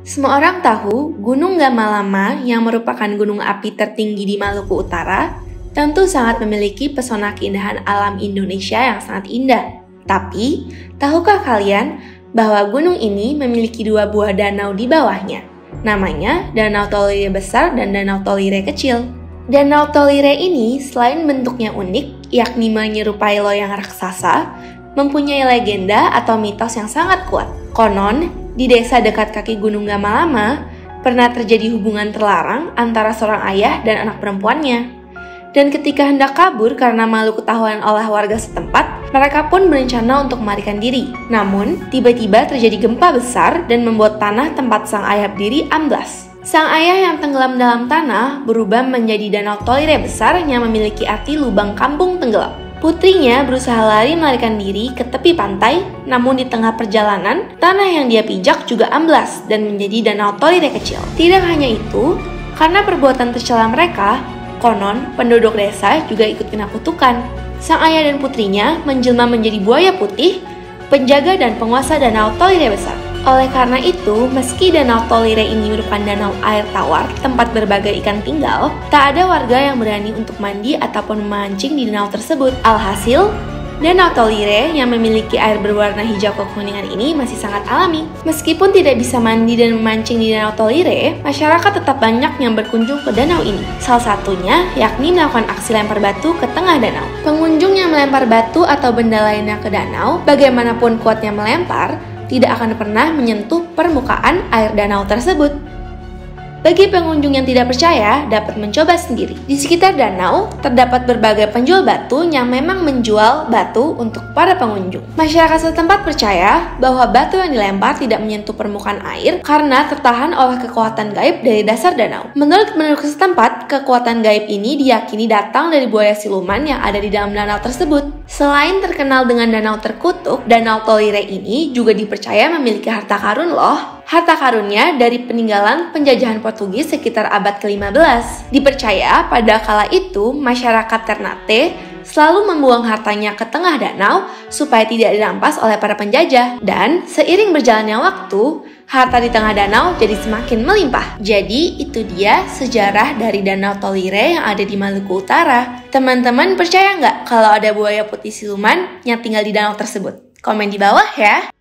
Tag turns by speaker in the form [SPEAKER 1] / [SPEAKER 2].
[SPEAKER 1] Semua orang tahu Gunung Gamalama yang merupakan gunung api tertinggi di Maluku Utara tentu sangat memiliki pesona keindahan alam Indonesia yang sangat indah. Tapi, tahukah kalian bahwa gunung ini memiliki dua buah danau di bawahnya? Namanya Danau Tolire Besar dan Danau Tolire Kecil. Danau Tolire ini selain bentuknya unik, yakni menyerupai loyang raksasa, mempunyai legenda atau mitos yang sangat kuat. Konon, di desa dekat kaki Gunung Gamalama, pernah terjadi hubungan terlarang antara seorang ayah dan anak perempuannya. Dan ketika hendak kabur karena malu ketahuan oleh warga setempat, mereka pun berencana untuk melarikan diri. Namun, tiba-tiba terjadi gempa besar dan membuat tanah tempat sang ayah berdiri amblas. Sang ayah yang tenggelam dalam tanah berubah menjadi Danau Tolire Besar yang memiliki arti lubang kampung tenggelam. Putrinya berusaha lari melarikan diri ke tepi pantai, namun di tengah perjalanan, tanah yang dia pijak juga amblas dan menjadi Danau Tolire Kecil. Tidak hanya itu, karena perbuatan tercela mereka, konon penduduk desa juga ikut kena kutukan. Sang ayah dan putrinya menjelma menjadi buaya putih, penjaga dan penguasa Danau Tolire Besar. Oleh karena itu, meski Danau Tolire ini merupakan danau air tawar, tempat berbagai ikan tinggal, tak ada warga yang berani untuk mandi ataupun memancing di danau tersebut. Alhasil, Danau Tolire yang memiliki air berwarna hijau kekuningan ini masih sangat alami. Meskipun tidak bisa mandi dan memancing di Danau Tolire, masyarakat tetap banyak yang berkunjung ke danau ini. Salah satunya yakni melakukan aksi lempar batu ke tengah danau. Pengunjung yang melempar batu atau benda lainnya ke danau, bagaimanapun kuatnya melempar, tidak akan pernah menyentuh permukaan air danau tersebut. Bagi pengunjung yang tidak percaya, dapat mencoba sendiri. Di sekitar danau, terdapat berbagai penjual batu yang memang menjual batu untuk para pengunjung. Masyarakat setempat percaya bahwa batu yang dilempar tidak menyentuh permukaan air karena tertahan oleh kekuatan gaib dari dasar danau. Menurut penduduk setempat, kekuatan gaib ini diyakini datang dari buaya siluman yang ada di dalam danau tersebut. Selain terkenal dengan danau terkutuk, Danau Tolire ini juga dipercaya memiliki harta karun loh. Harta karunnya dari peninggalan penjajahan Portugis sekitar abad ke-15. Dipercaya pada kala itu masyarakat Ternate selalu membuang hartanya ke tengah danau supaya tidak dirampas oleh para penjajah. Dan seiring berjalannya waktu, harta di tengah danau jadi semakin melimpah. Jadi itu dia sejarah dari Danau Tolire yang ada di Maluku Utara. Teman-teman percaya nggak kalau ada buaya putih siluman yang tinggal di danau tersebut? Komen di bawah ya!